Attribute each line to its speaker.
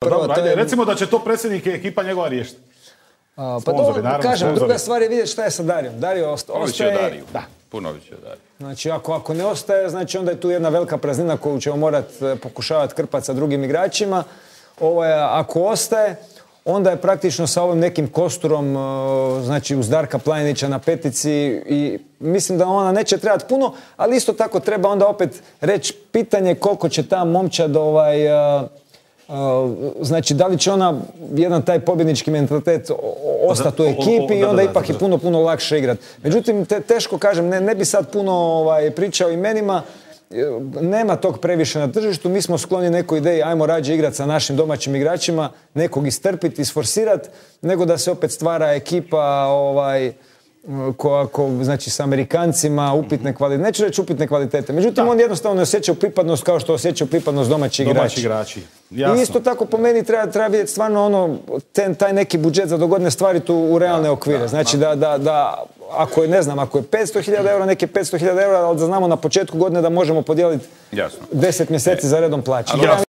Speaker 1: Dobro, ajde, recimo da će to predsjednik i ekipa njegova riješiti.
Speaker 2: Pa to, kažem, druga stvar je vidjeti šta je sa Darijom. Dario ostaje...
Speaker 3: Punović je Dario.
Speaker 2: Znači, ako ne ostaje, znači onda je tu jedna velika praznina koju ćemo morati pokušavati krpati sa drugim igračima. Ako ostaje, onda je praktično sa ovim nekim kosturom, znači uz Darka Planinića na petici i mislim da ona neće trebati puno, ali isto tako treba onda opet reći pitanje koliko će ta momčad znači da li će ona jedan taj pobjednički mentalitet ostati u ekipi i onda ipak je puno lakše igrati. Međutim, teško kažem, ne bi sad puno pričao imenima, nema tog previše na tržištu, mi smo skloni nekoj ideji, ajmo rađe igrati sa našim domaćim igračima, nekog istrpiti, isforsirati, nego da se opet stvara ekipa znači s Amerikancima, upitne kvalitete, neću reći upitne kvalitete, međutim on jednostavno ne osjećaju pripadnost kao što osjećaju pripadnost domaći igrači. I isto tako po meni treba vidjeti stvarno taj neki budžet za dogodne stvari tu u realne okvire. Znači da ako je 500.000 eura, neke 500.000 eura, ali da znamo na početku godine da možemo podijeliti 10 mjeseci za redom plaće.